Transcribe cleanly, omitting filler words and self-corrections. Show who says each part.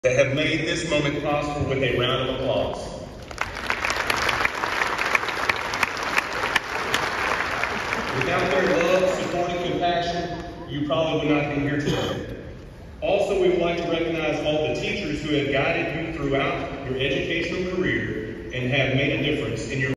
Speaker 1: that have made this moment possible with a round of applause. Without their love, support, and compassion, you probably would not be here today. Also, we would like to recognize all the teachers who have guided you throughout your educational career and have made a difference in your